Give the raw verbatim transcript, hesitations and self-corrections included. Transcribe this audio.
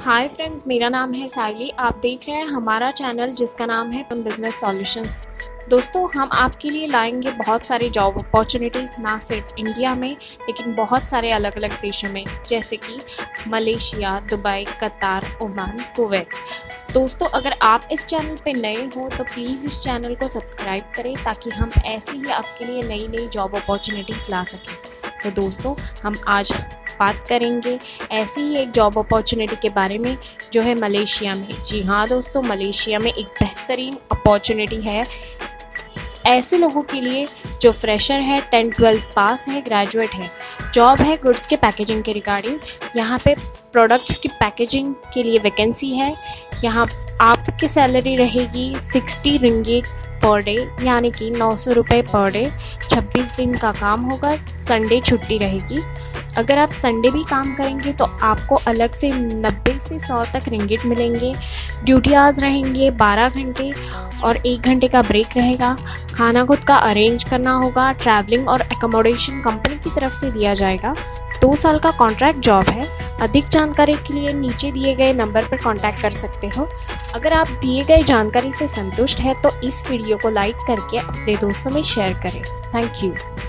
Hi friends, मेरा नाम है साइली। आप देख रहे हैं हमारा चैनल जिसका नाम है बिजनेस सॉल्यूशंस। दोस्तों, हम आपके लिए लाएंगे बहुत सारी जॉब अपॉर्चुनिटीज़, ना सिर्फ इंडिया में लेकिन बहुत सारे अलग अलग देशों में, जैसे कि Malaysia, Dubai, Qatar, Oman, Kuwait. दोस्तों, अगर आप इस चैनल पे नए हो तो प्लीज़ इस चैनल को सब्सक्राइब करें ताकि हम ऐसे ही आपके लिए नई नई जॉब अपॉर्चुनिटीज़ ला सकें। तो दोस्तों, हम आज बात करेंगे ऐसी ही एक जॉब अपॉर्चुनिटी के बारे में जो है मलेशिया में। जी हाँ दोस्तों, मलेशिया में एक बेहतरीन अपॉर्चुनिटी है ऐसे लोगों के लिए जो फ्रेशर है, टेंथ ट्वेल्थ पास है, ग्रेजुएट है। जॉब है गुड्स के पैकेजिंग के रिगार्डिंग। यहाँ पे प्रोडक्ट्स की पैकेजिंग के लिए वैकेंसी है। यहाँ आपकी सैलरी रहेगी सिक्सटी रिंगिट पर डे, यानी कि नौ सौ रुपये पर डे। छब्बीस दिन का काम होगा, संडे छुट्टी रहेगी। अगर आप संडे भी काम करेंगे तो आपको अलग से नब्बे से सौ तक रिंगिट मिलेंगे। ड्यूटी आवर्स रहेंगे बारह घंटे और एक घंटे का ब्रेक रहेगा। खाना खुद का अरेंज करना होगा। ट्रैवलिंग और एकोमोडेशन कंपनी की तरफ से दिया जाएगा। दो साल का कॉन्ट्रैक्ट जॉब है। अधिक जानकारी के लिए नीचे दिए गए नंबर पर कांटेक्ट कर सकते हो। अगर आप दिए गए जानकारी से संतुष्ट है तो इस वीडियो को लाइक करके अपने दोस्तों में शेयर करें। Thank you.